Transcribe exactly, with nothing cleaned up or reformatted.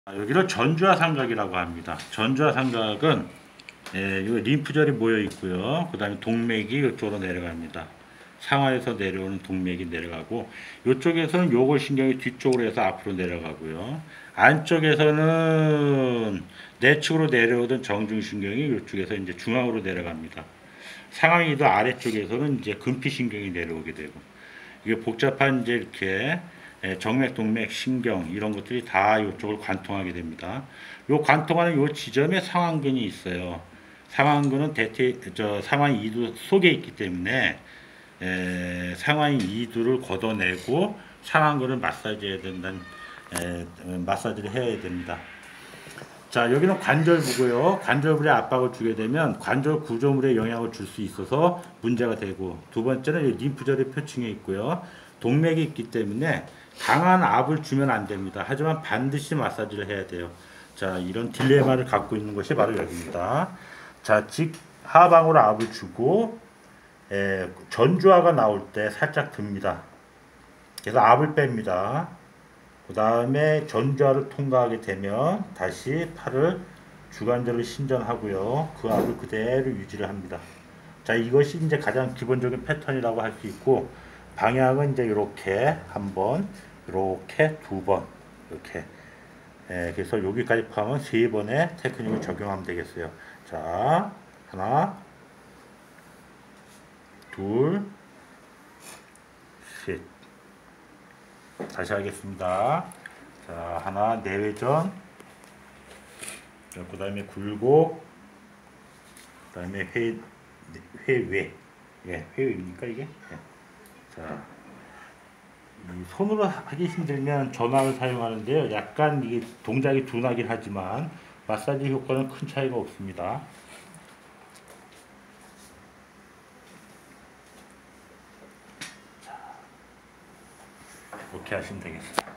아, 여기를 전주화 삼각이라고 합니다. 전주화 삼각은 예, 요 림프절이 모여 있고요. 그 다음에 동맥이 이쪽으로 내려갑니다. 상하에서 내려오는 동맥이 내려가고, 이쪽에서는 요골신경이 뒤쪽으로 해서 앞으로 내려가고요. 안쪽에서는 내측으로 내려오던 정중신경이 이쪽에서 이제 중앙으로 내려갑니다. 상하이도 아래쪽에서는 이제 금피신경이 내려오게 되고, 이게 복잡한 이제 이렇게 정맥, 동맥, 신경 이런 것들이 다 이쪽을 관통하게 됩니다. 요 관통하는 요 지점에 상완근이 있어요. 상완근은 대퇴 저 상완 이두 속에 있기 때문에 에, 상완 이두를 걷어내고 상완근을 마사지해야 된다는 에, 마사지를 해야 됩니다. 자, 여기는 관절부고요. 관절부에 압박을 주게 되면 관절 구조물에 영향을 줄 수 있어서 문제가 되고, 두 번째는 림프절이 표층에 있고요. 동맥이 있기 때문에 강한 압을 주면 안 됩니다. 하지만 반드시 마사지를 해야 돼요. 자, 이런 딜레마를 갖고 있는 것이 바로 여기입니다. 자, 즉 하방으로 압을 주고 에, 전주화가 나올 때 살짝 듭니다. 그래서 압을 뺍니다. 그 다음에 전주화를 통과하게 되면 다시 팔을 주관절을 신전하고요. 그 압을 그대로 유지를 합니다. 자, 이것이 이제 가장 기본적인 패턴이라고 할 수 있고, 방향은 이제 이렇게 한 번, 이렇게 두 번, 이렇게. 예, 그래서 여기까지 포함은 세 번의 테크닉을 적용하면 되겠어요. 자, 하나, 둘, 셋. 다시 하겠습니다. 자, 하나, 내외전. 그 다음에 굴곡. 그 다음에 회, 회외. 예, 회외입니까, 이게? 예. 자, 이 손으로 하기 힘들면 전화를 사용하는데요. 약간 이게 동작이 둔하긴 하지만 마사지 효과는 큰 차이가 없습니다. 자, 이렇게 하시면 되겠습니다.